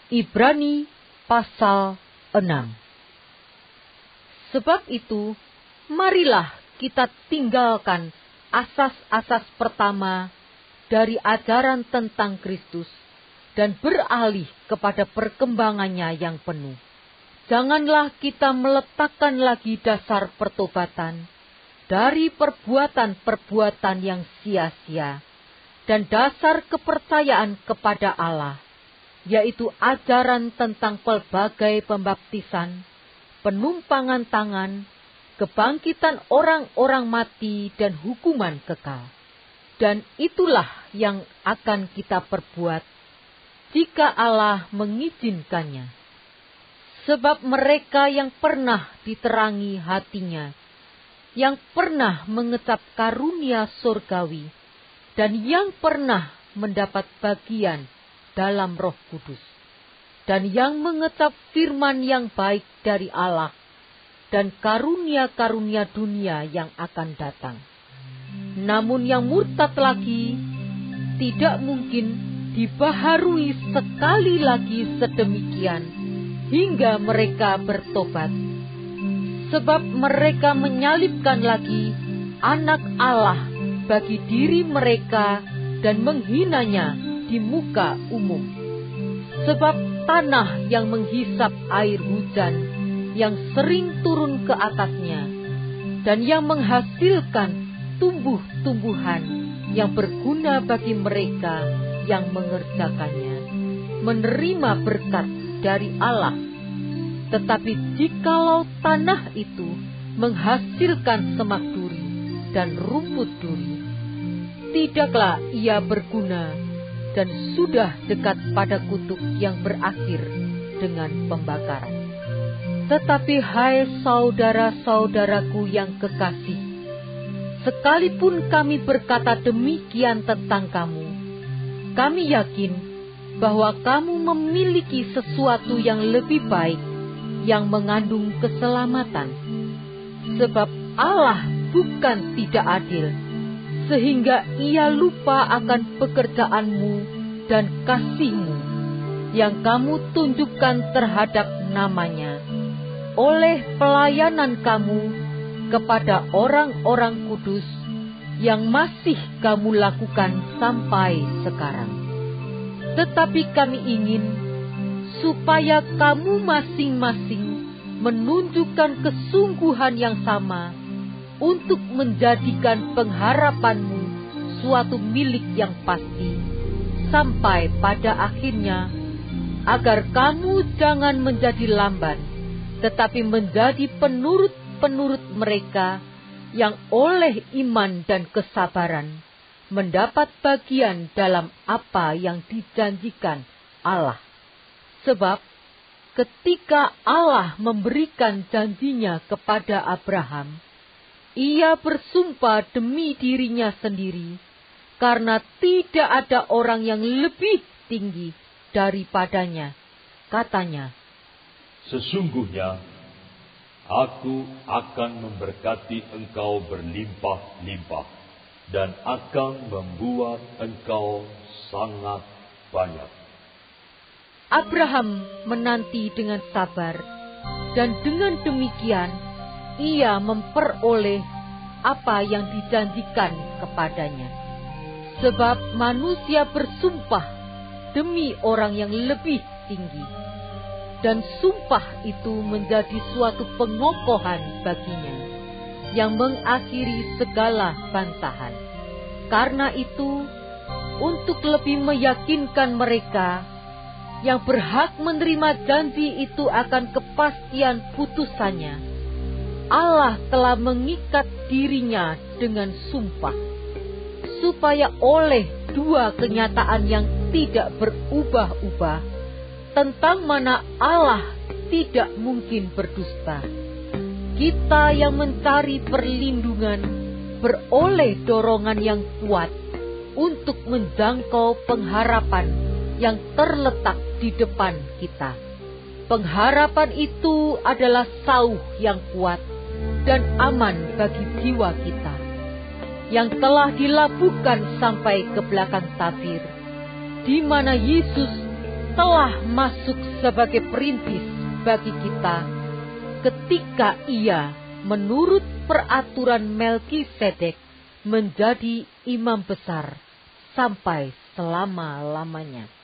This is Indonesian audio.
Ibrani pasal 6. Sebab itu, marilah kita tinggalkan asas-asas pertama dari ajaran tentang Kristus dan beralih kepada perkembangannya yang penuh. Janganlah kita meletakkan lagi dasar pertobatan dari perbuatan-perbuatan yang sia-sia dan dasar kepercayaan kepada Allah, yaitu ajaran tentang pelbagai pembaptisan, penumpangan tangan, kebangkitan orang-orang mati, dan hukuman kekal. Dan itulah yang akan kita perbuat jika Allah mengizinkannya. Sebab mereka yang pernah diterangi hatinya, yang pernah mengecap karunia surgawi, dan yang pernah mendapat bagian dalam Roh Kudus, dan yang mengecap firman yang baik dari Allah, dan karunia-karunia dunia yang akan datang. Namun yang murtad lagi tidak mungkin dibaharui sekali lagi sedemikian hingga mereka bertobat. Sebab mereka menyalibkan lagi anak Allah bagi diri mereka dan menghinanya di muka umum. Sebab tanah yang menghisap air hujan yang sering turun ke atasnya, dan yang menghasilkan tumbuh-tumbuhan yang berguna bagi mereka yang mengerjakannya, menerima berkat dari Allah. Tetapi jikalau tanah itu menghasilkan semak duri dan rumput duri, tidaklah ia berguna dan sudah dekat pada kutuk yang berakhir dengan pembakaran. Tetapi hai saudara-saudaraku yang kekasih, sekalipun kami berkata demikian tentang kamu, kami yakin bahwa kamu memiliki sesuatu yang lebih baik yang mengandung keselamatan. Sebab Allah bukan tidak adil, sehingga ia lupa akan pekerjaanmu dan kasihmu yang kamu tunjukkan terhadap namanya oleh pelayanan kamu kepada orang-orang kudus yang masih kamu lakukan sampai sekarang. Tetapi kami ingin supaya kamu masing-masing menunjukkan kesungguhan yang sama untuk menjadikan pengharapanmu suatu milik yang pasti sampai pada akhirnya, agar kamu jangan menjadi lamban, tetapi menjadi penurut-penurut mereka yang oleh iman dan kesabaran mendapat bagian dalam apa yang dijanjikan Allah. Sebab ketika Allah memberikan janjinya kepada Abraham, ia bersumpah demi dirinya sendiri, karena tidak ada orang yang lebih tinggi daripadanya. Katanya, sesungguhnya aku akan memberkati engkau berlimpah-limpah dan akan membuat engkau sangat banyak. Abraham menanti dengan sabar, dan dengan demikian ia memperoleh apa yang dijanjikan kepadanya. Sebab manusia bersumpah demi orang yang lebih tinggi, dan sumpah itu menjadi suatu pengokohan baginya, yang mengakhiri segala bantahan. Karena itu, untuk lebih meyakinkan mereka yang berhak menerima janji itu akan kepastian putusannya, Allah telah mengikat dirinya dengan sumpah, supaya oleh dua kenyataan yang tidak berubah-ubah, tentang mana Allah tidak mungkin berdusta, kita yang mencari perlindungan beroleh dorongan yang kuat untuk menjangkau pengharapan yang terletak di depan kita. Pengharapan itu adalah sauh yang kuat dan aman bagi jiwa kita, yang telah dilabuhkan sampai ke belakang tabir, di mana Yesus telah masuk sebagai perintis bagi kita ketika ia menurut peraturan Melkisedek menjadi imam besar sampai selama-lamanya.